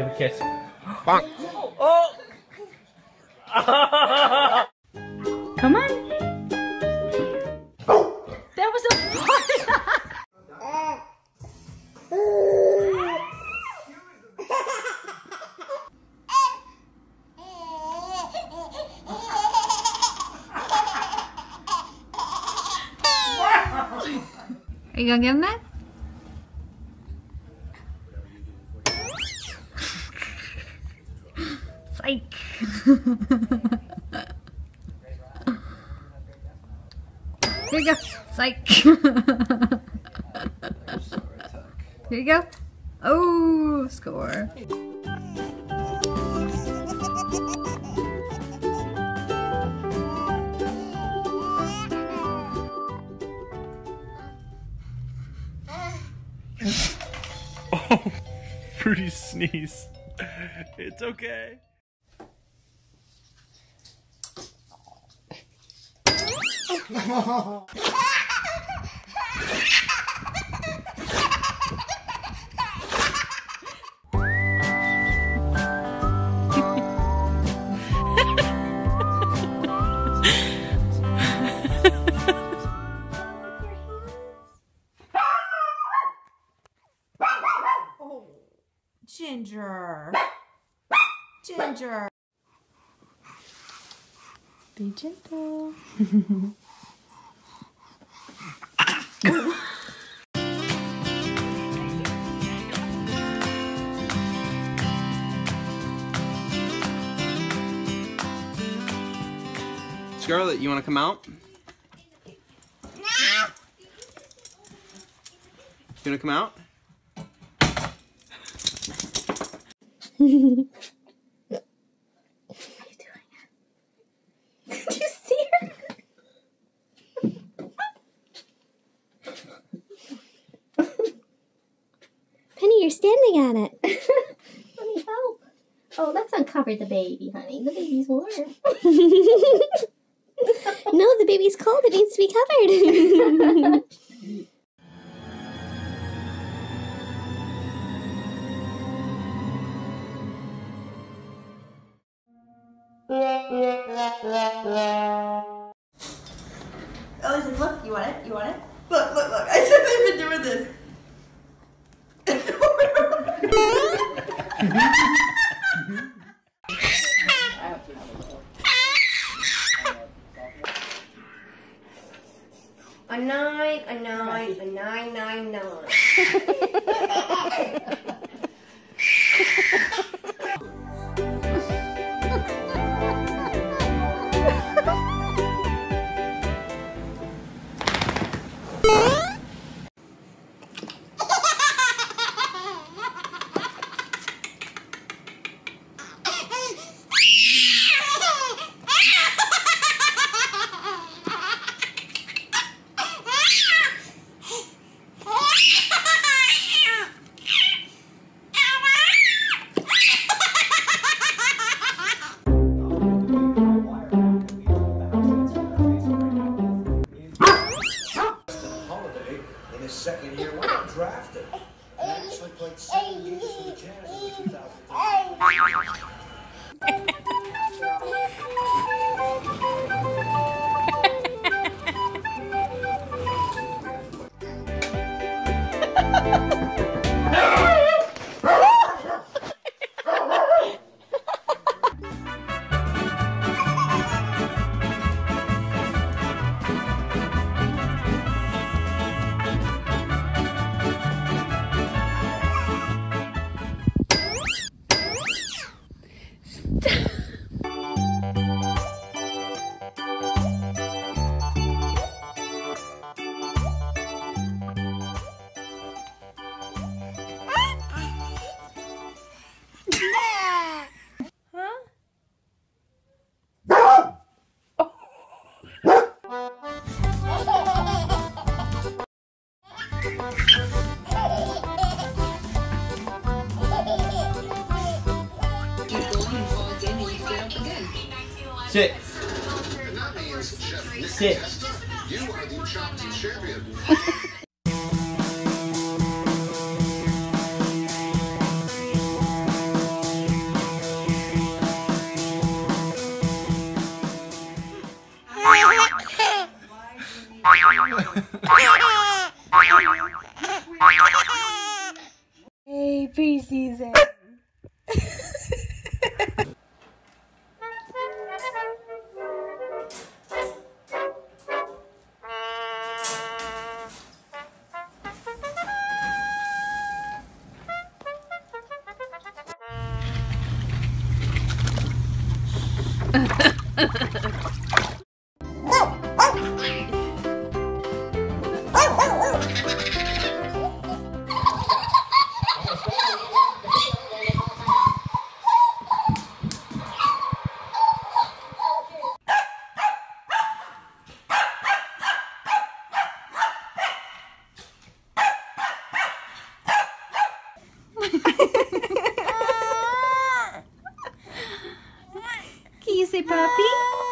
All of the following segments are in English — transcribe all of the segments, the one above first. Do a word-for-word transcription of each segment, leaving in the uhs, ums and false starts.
Give a kiss. Bonk. Oh! Come on. That was a fart. Are you gonna give him that? Psych. Here you go. Psych. Here you go. Oh, score. Oh, Fruity's sneeze. It's okay. Ginger. Ginger. Be gentle. Scarlett, you want to come out? No. You want to come out? What are you doing? Did you see her? Penny, you're standing on it. Let me help. Oh, let's uncover the baby, honey. The baby's warm. No, the baby's cold. It needs to be covered. Oh, he's like, look, you want it? You want it? Look, look, look. I said they've been doing this. A nine, a nine, a nine, nine, nine. Second year, when I drafted, and actually played seven games for the Jazz in two thousand Sit. Sit. You are the chopped champion. preseason. Can you say puppy?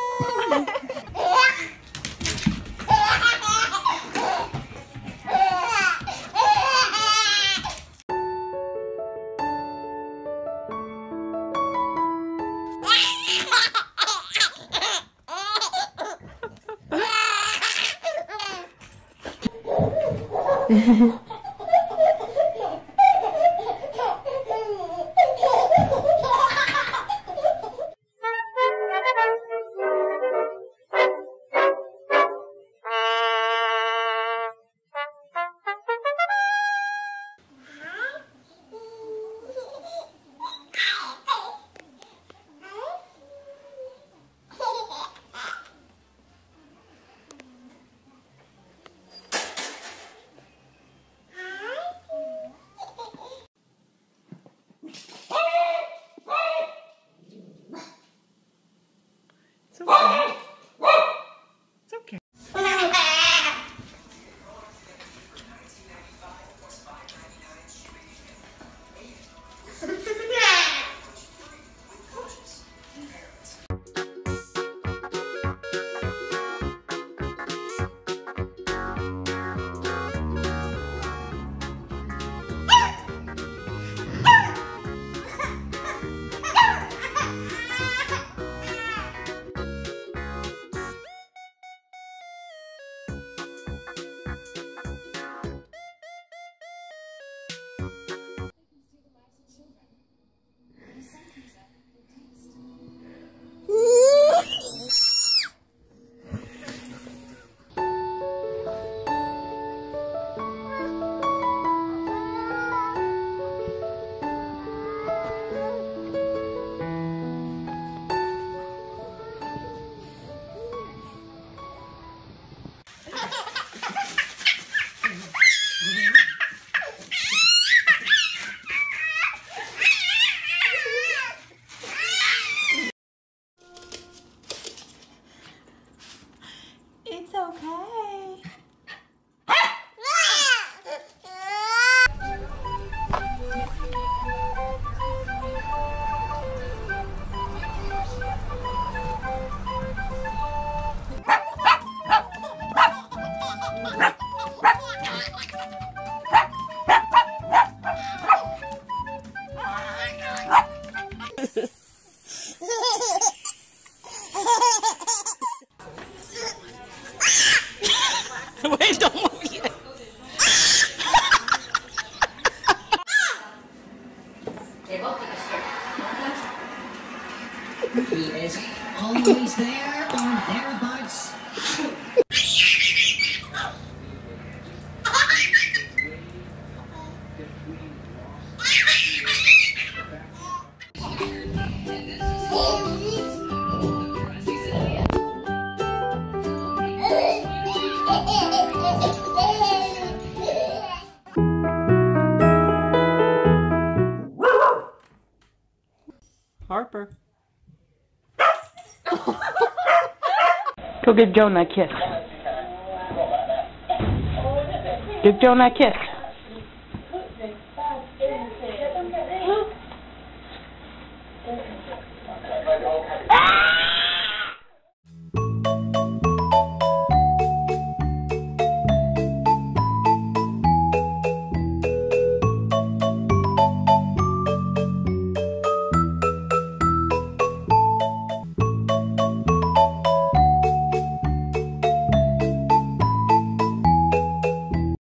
It's okay. It's okay. It's okay. Wait, don't move yet. He is always there or thereabouts. Harper. Go give Joan that kiss. Give Joan that kiss.